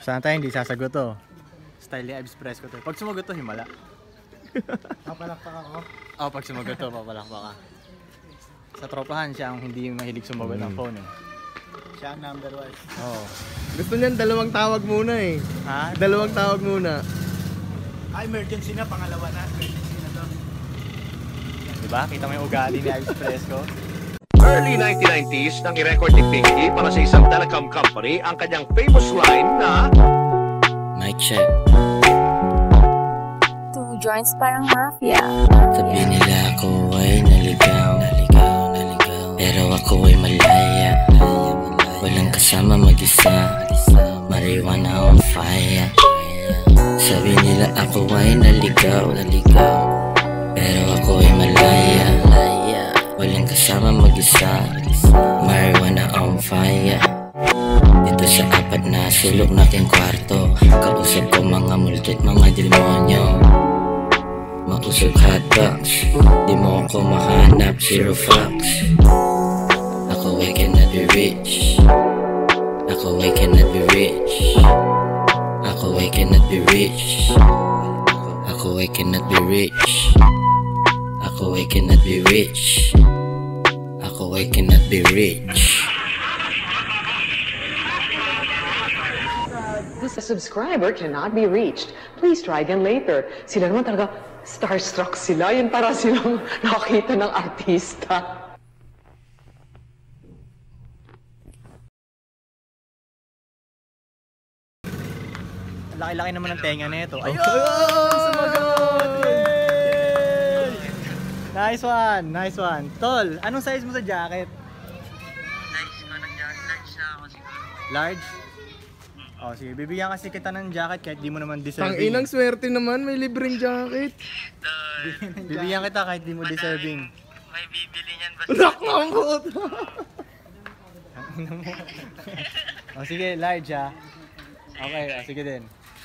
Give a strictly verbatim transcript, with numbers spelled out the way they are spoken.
Sana tayo hindi sasagot to. Style ni Ives Fresco to. Pag sumagot to, himala. Papalakpak ako? Oo, oh, pag sumagot to, papalakpak ka. Sa tropahan siya ang hindi mahilig sumagot ng phone eh. Siya ang number one. Oo. Gusto niyan dalawang tawag muna eh. Ha? Dalawang tawag muna. Ah, emergency na, pangalawa na. Emergency na to. Diba? Kita mo yung ugali ni Ives Fresco. Early nineteen nineties nang i-record ni Pinky para sa isang telecom company ang kanyang famous line na Mic check. Two joints parang mafia. Sabi nila ako ay naligaw, naligaw, naligaw. Pero ako ay malaya, walang kasama mag-isa. Marijuana on fire. Sabi nila ako ay naligaw, naligaw. Pero ako ay malaya, walang kasama mag-isa. Marijuana on fire. Dito sa apat na sulok na aking kwarto, kausap ko mga multid, mga demonyo. Mausog hotdogs, di mo ako mahanap, zero facts. Ako ay cannot be rich. Ako ay cannot be rich. Ako ay cannot be rich. Ako ay cannot be rich. Ako ay cannot be rich. Ako ay cannot be rich. The subscriber cannot be reached. Please try again later. Sila naman talaga starstruck sila. Yun para silang nakakita ng artista. Laki-laki naman ng tenga nito. Ayun! Sumagot! Yay! Nice one! Nice one. Tol, anong size mo sa jacket? Size ko ng jacket. Large na ako siguro. Large? Oh, sige, bibigyan kasi kita ng jacket kahit di mo naman deserving. Tang inang swerte naman, may libreng jacket. Bibigyan kita kahit di mo deserving. May bibili niyan ba? Nakakambot! Oh, sige, large ha. Okay, oh, sige din.